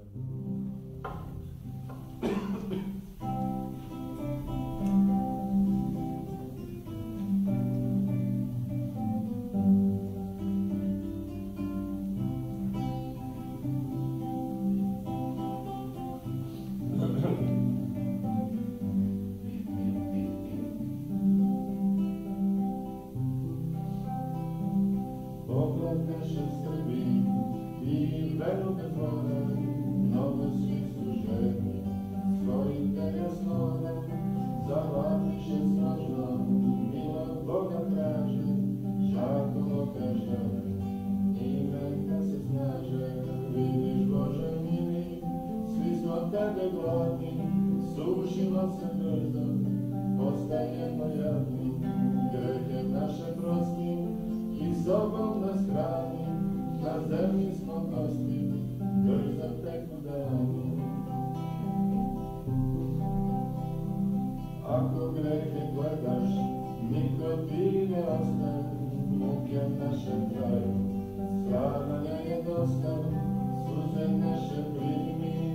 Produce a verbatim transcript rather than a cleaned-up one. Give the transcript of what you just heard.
Pogled naše Srbiji i veru bez vode, mnogo svi su žedni svojih jasnoda, zavatiše snažno, mila Boga traže, žarkovo kažave, ime da se snaže. Vidiš Bože mili, svi smo tebe gladni, sušimo se brzo, postajemo jadni, greh naše prosti, i sobom nas hrani, na zemlji smo gosti, brzo teku dani. Ako grehe gledaš, niko ti ne ostaje, muke naše traju, stradanja je dosta, suze naše primi,